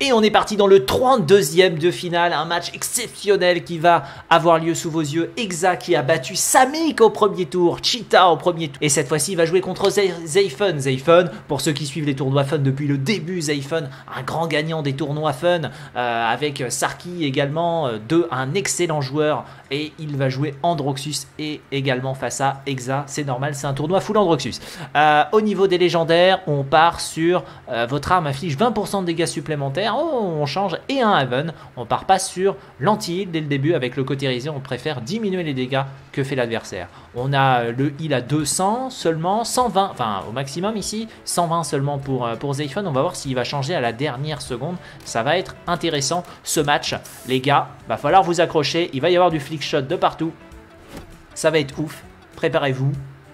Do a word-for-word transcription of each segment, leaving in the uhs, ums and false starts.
Et on est parti dans le trente-deuxième de finale, un match exceptionnel qui va avoir lieu sous vos yeux. Exa qui a battu Samik au premier tour, Cheetah au premier tour. Et cette fois-ci, il va jouer contre Zayfun. Zayfun, pour ceux qui suivent les tournois Fun depuis le début, Zayfun, un grand gagnant des tournois Fun, euh, avec Sarki également, euh, de, un excellent joueur. Et il va jouer Androxus et également face à Exa. C'est normal, c'est un tournoi full Androxus. Euh, au niveau des légendaires, on part sur euh, votre arme inflige vingt pour cent de dégâts supplémentaires. Oh, on change et un Haven. On part pas sur l'anti-heal dès le début. Avec le côté risé, on préfère diminuer les dégâts que fait l'adversaire. On a le heal à deux cents seulement, cent vingt, enfin au maximum ici, cent vingt seulement pour, pour Zayfun. On va voir s'il va changer à la dernière seconde. Ça va être intéressant ce match, les gars. Va falloir vous accrocher. Il va y avoir du flick shot de partout. Ça va être ouf. Préparez-vous.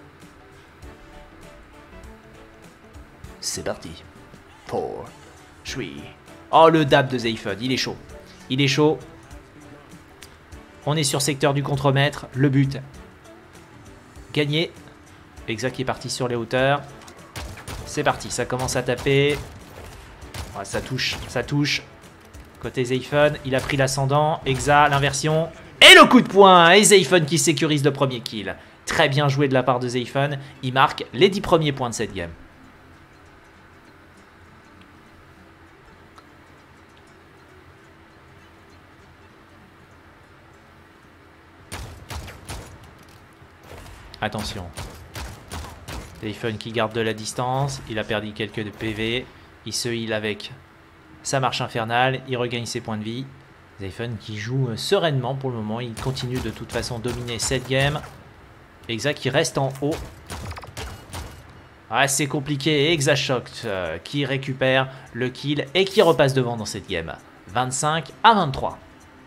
C'est parti. quatre, trois. Oh, le dab de Zayfun, il est chaud. Il est chaud. On est sur secteur du contremaître. Le but, gagner. Exa qui est parti sur les hauteurs. C'est parti, ça commence à taper. Ouais, ça touche, ça touche. Côté Zayfun, il a pris l'ascendant. Exa, l'inversion. Et le coup de poing. Et Zayfun qui sécurise le premier kill. Très bien joué de la part de Zayfun. Il marque les dix premiers points de cette game. Attention. Zayfun qui garde de la distance. Il a perdu quelques de P V. Il se heal avec sa marche infernale. Il regagne ses points de vie. Zayfun qui joue sereinement pour le moment. Il continue de toute façon dominer cette game. Exa qui reste en haut. Ah, c'est compliqué. Exa Shock euh, qui récupère le kill et qui repasse devant dans cette game. vingt-cinq à vingt-trois.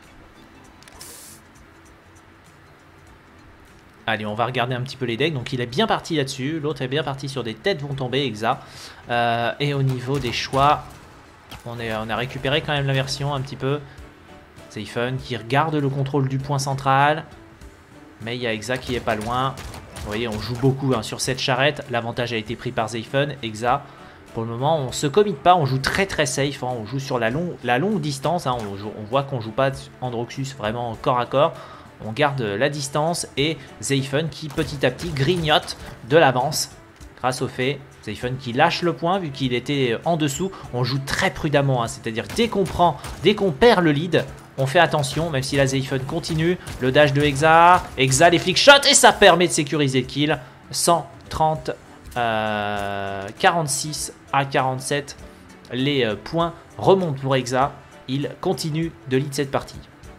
Allez, on va regarder un petit peu les decks. Donc, il est bien parti là-dessus. L'autre est bien parti sur des têtes vont tomber, Exa. Euh, et au niveau des choix, on, est, on a récupéré quand même la version un petit peu. Zayfun qui regarde le contrôle du point central. Mais il y a Exa qui est pas loin. Vous voyez, on joue beaucoup hein, sur cette charrette. L'avantage a été pris par Zayfun. Exa, pour le moment, on se commit pas. On joue très très safe. Hein. On joue sur la, long, la longue distance. Hein. On, joue, on voit qu'on joue pas Androxus vraiment corps à corps. On garde la distance et Zayfun qui petit à petit grignote de l'avance grâce au fait. Zayfun qui lâche le point vu qu'il était en dessous. On joue très prudemment, hein, c'est-à-dire dès qu'on prend, dès qu'on perd le lead, on fait attention, même si la Zayfun continue. Le dash de Exa, Exa les flick shots et ça permet de sécuriser le kill. cent trente, euh, quarante-six à quarante-sept. Les euh, points remontent pour Exa. Il continue de lead cette partie.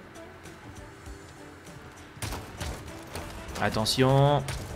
Attention.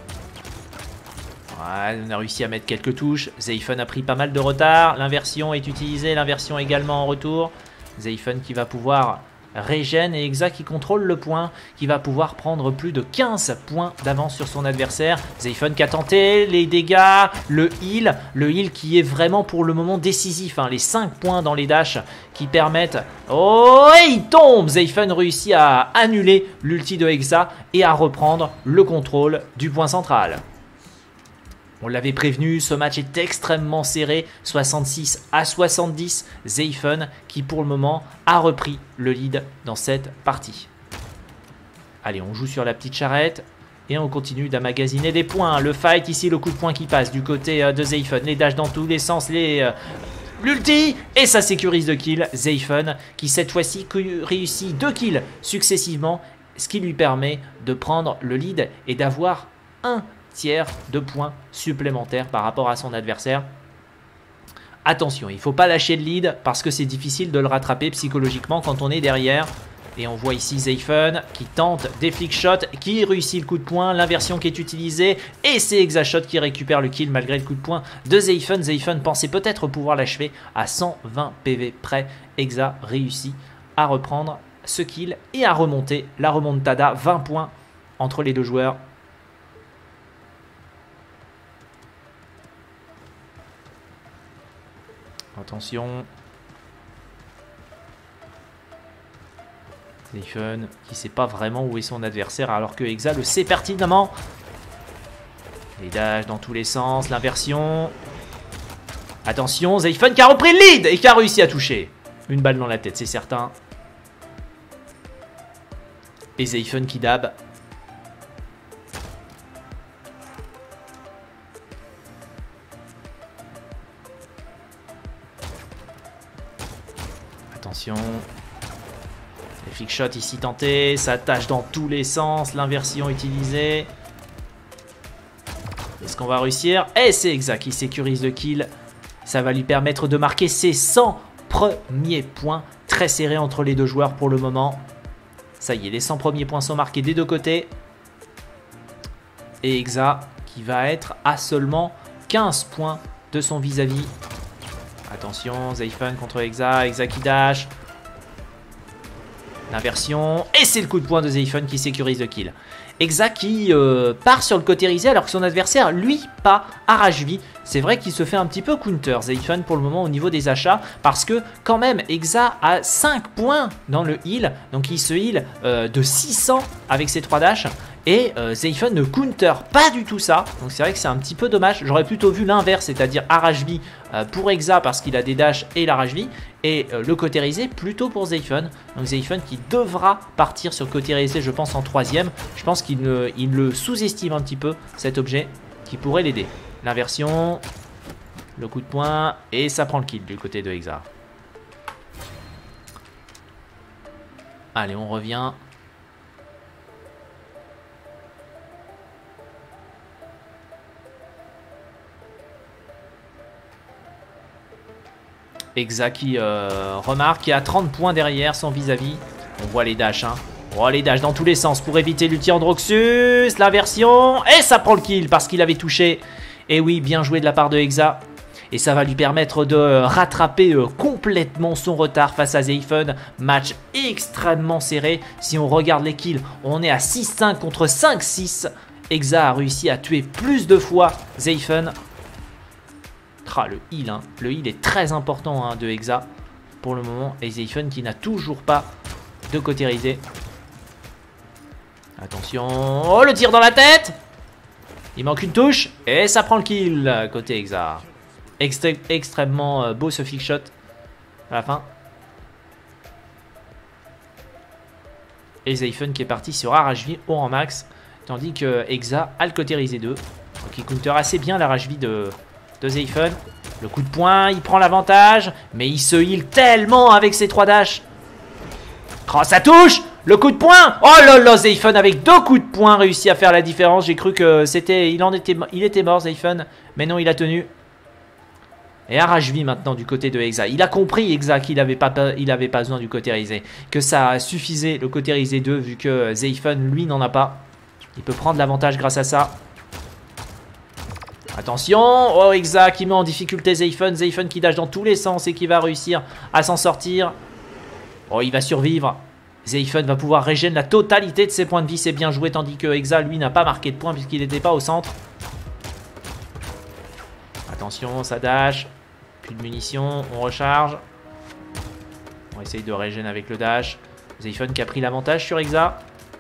Ouais, on a réussi à mettre quelques touches. Zayfun a pris pas mal de retard. L'inversion est utilisée. L'inversion également en retour. Zayfun qui va pouvoir régène et Exa qui contrôle le point. Qui va pouvoir prendre plus de quinze points d'avance sur son adversaire. Zayfun qui a tenté les dégâts. Le heal. Le heal qui est vraiment pour le moment décisif. Hein. Les cinq points dans les dashs qui permettent... Oh, et il tombe. Zayfun réussit à annuler l'ulti de Exa et à reprendre le contrôle du point central. On l'avait prévenu, ce match est extrêmement serré, soixante-six à soixante-dix. Zayfun qui pour le moment a repris le lead dans cette partie. Allez, on joue sur la petite charrette et on continue d'amagasiner des points. Le fight ici, le coup de poing qui passe du côté de Zayfun. Les dashs dans tous les sens, les... Euh, l'ulti et ça sécurise le kill. Zayfun qui cette fois-ci réussit deux kills successivement, ce qui lui permet de prendre le lead et d'avoir un tiers de points supplémentaires par rapport à son adversaire. Attention, il ne faut pas lâcher le lead parce que c'est difficile de le rattraper psychologiquement quand on est derrière. Et on voit ici Zayfun qui tente des flick shots, qui réussit le coup de poing, l'inversion qui est utilisée. Et c'est Exa Shot qui récupère le kill malgré le coup de poing de Zayfun. Zayfun pensait peut-être pouvoir l'achever à cent vingt P V près. Exa réussit à reprendre ce kill et à remonter la remontada. vingt points entre les deux joueurs. Attention. Zayfun qui ne sait pas vraiment où est son adversaire alors que Exa le sait pertinemment. Les dashs dans tous les sens, l'inversion. Attention, Zayfun qui a repris le lead et qui a réussi à toucher. une balle dans la tête, c'est certain. Et Zayfen qui dab. Attention. Le flick shot ici tenté. Ça tâche dans tous les sens. L'inversion utilisée. Est-ce qu'on va réussir? Et c'est exact. Il sécurise le kill. Ça va lui permettre de marquer ses cent premiers points. Très serré entre les deux joueurs pour le moment. Ça y est, les cent premiers points sont marqués des deux côtés. Et Exa qui va être à seulement quinze points de son vis-à-vis. Attention, Zayfen contre Exa. Exa qui dash. L'inversion. Et c'est le coup de poing de Zayfen qui sécurise le kill. Exa qui euh, part sur le côté risé alors que son adversaire, lui, pas Arashvi. C'est vrai qu'il se fait un petit peu counter, Zayfen, pour le moment au niveau des achats. Parce que quand même, Exa a cinq points dans le heal. Donc il se heal euh, de six cents avec ses trois dashs. Et euh, Zayfen ne counter pas du tout ça. Donc c'est vrai que c'est un petit peu dommage. J'aurais plutôt vu l'inverse, c'est-à-dire Arashvi euh, pour Exa parce qu'il a des dashs et l'Arashvi. Et euh, le côté risé plutôt pour Zayfen. Donc Zayfen qui devra partir sur le côté risé, je pense, en troisième. Je pense qu'il il le sous-estime un petit peu, cet objet, qui pourrait l'aider. L'inversion, le coup de poing, et ça prend le kill du côté de Exa. Allez, on revient. Exa qui euh, remarque qu'il y a trente points derrière son vis-à-vis. On voit les dashs, hein. Oh, les dashs dans tous les sens pour éviter l'ulti Androxus. L'inversion. Et ça prend le kill parce qu'il avait touché. Et oui, bien joué de la part de Exa. Et ça va lui permettre de rattraper euh, complètement son retard face à Zayfen. Match extrêmement serré. Si on regarde les kills, on est à six cinq contre cinq six. Exa a réussi à tuer plus de fois Zayfen. Ah, le heal, hein. Le heal est très important, hein, de Exa pour le moment. Et Zayfen qui n'a toujours pas de côté risé. Attention. Oh, le tir dans la tête. Il manque une touche. Et ça prend le kill côté Exa. Extré extrêmement beau ce flick shot à la fin. Et Zayfen qui est parti sur Arashvi au rang max. Tandis que Exa a le côté risé deux. Donc il counter assez bien l'Arashvi de, de Zayfen. Le coup de poing, il prend l'avantage. Mais il se heal tellement avec ses trois dashs. Oh, ça touche. Le coup de poing. Oh là là, Zayfen avec deux coups de poing réussi à faire la différence. J'ai cru que c'était, il en était, il était mort Zayfen, mais non, il a tenu. Et Arashvi maintenant du côté de Exa. Il a compris Exa qu'il n'avait pas, il avait pas besoin du côté risé, que ça suffisait le côté risé deux vu que Zayfen lui n'en a pas. Il peut prendre l'avantage grâce à ça. Attention, oh Exa qui met en difficulté Zayfen, Zayfen qui dash dans tous les sens et qui va réussir à s'en sortir. Oh, il va survivre. Zayfen va pouvoir régénérer la totalité de ses points de vie, c'est bien joué, tandis que Exa, lui, n'a pas marqué de points puisqu'il n'était pas au centre. Attention, ça dash. Plus de munitions, on recharge. On essaye de régénérer avec le dash. Zayfen qui a pris l'avantage sur Exa.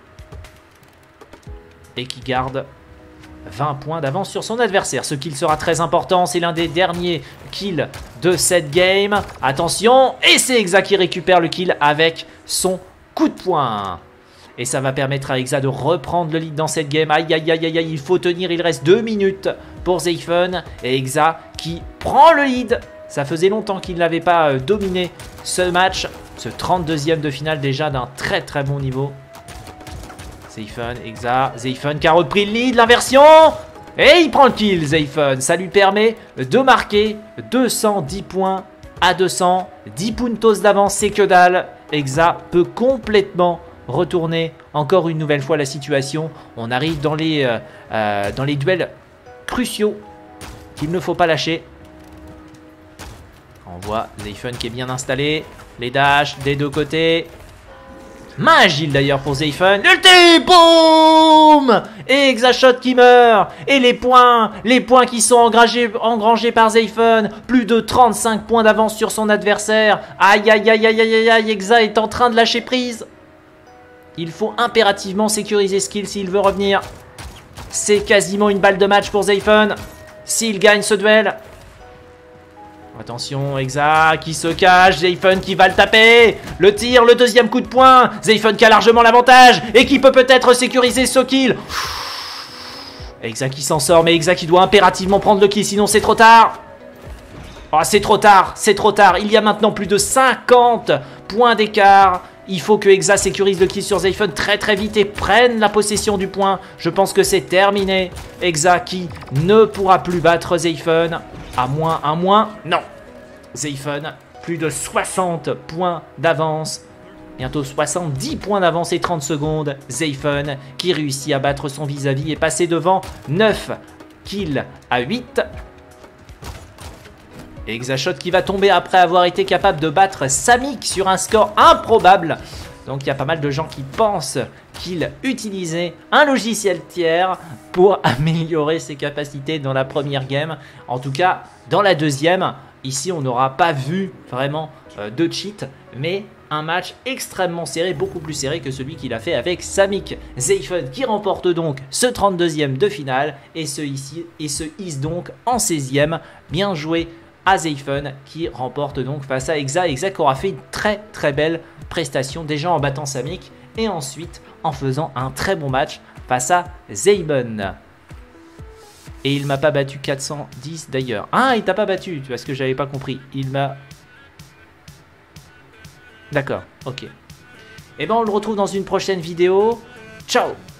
Et qui garde vingt points d'avance sur son adversaire. Ce kill sera très important, c'est l'un des derniers kills de cette game. Attention, et c'est Exa qui récupère le kill avec son coup de poing. Et ça va permettre à Exa de reprendre le lead dans cette game. Aïe, aïe, aïe, aïe, aïe, il faut tenir, il reste deux minutes pour Zayfen. Et Exa qui prend le lead. Ça faisait longtemps qu'il n'avait pas euh, dominé ce match. Ce trente-deuxième de finale déjà d'un très très bon niveau. Zayfen, Exa, Zayfen qui a repris le lead, l'inversion. Et il prend le kill, Zayfen. Ça lui permet de marquer deux cent dix points à deux cents. dix puntos d'avance, c'est que dalle. Exa peut complètement retourner encore une nouvelle fois la situation. On arrive dans les, euh, euh, dans les duels cruciaux qu'il ne faut pas lâcher. On voit Zayfen qui est bien installé. Les dashs des deux côtés. Main agile d'ailleurs pour Zayfen. L'ulti, boum. Et Exashot qui meurt. Et les points, les points qui sont engrangés, engrangés par Zayfen. Plus de trente-cinq points d'avance sur son adversaire. Aïe, aïe, aïe, aïe, aïe, aïe. Exa est en train de lâcher prise. Il faut impérativement sécuriser ce kill s'il veut revenir. C'est quasiment une balle de match pour Zayfen. S'il gagne ce duel. Attention, Exa qui se cache, Zayfun qui va le taper. Le tir, le deuxième coup de poing. Zayfun qui a largement l'avantage et qui peut peut-être sécuriser ce kill. Exa qui s'en sort, mais Exa qui doit impérativement prendre le kill, sinon c'est trop tard. Oh, c'est trop tard, c'est trop tard. Il y a maintenant plus de cinquante points d'écart. Il faut que Exa sécurise le kill sur Zayfun très très vite et prenne la possession du point. Je pense que c'est terminé. Exa qui ne pourra plus battre Zayfun. À moins, à moins, non. Zayfun, plus de soixante points d'avance. Bientôt soixante-dix points d'avance et trente secondes. Zayfun qui réussit à battre son vis-à-vis et passer devant neuf kills à huit. Exashot qui va tomber après avoir été capable de battre Samik sur un score improbable. Donc il y a pas mal de gens qui pensent qu'il utilisait un logiciel tiers pour améliorer ses capacités dans la première game. En tout cas, dans la deuxième, ici on n'aura pas vu vraiment euh, de cheat, mais un match extrêmement serré, beaucoup plus serré que celui qu'il a fait avec Samik. Zayfun qui remporte donc ce trente-deuxième de finale et se, ici, et se hisse donc en seizième. Bien joué à Zayfun qui remporte donc face à Exa. Exa qui aura fait une très très belle prestation déjà en battant Samik et ensuite en faisant un très bon match face à Zayben. Et il m'a pas battu quatre cent dix d'ailleurs. Ah, il t'a pas battu, parce que j'avais pas compris. Il m'a... D'accord, ok. Et ben on le retrouve dans une prochaine vidéo. Ciao!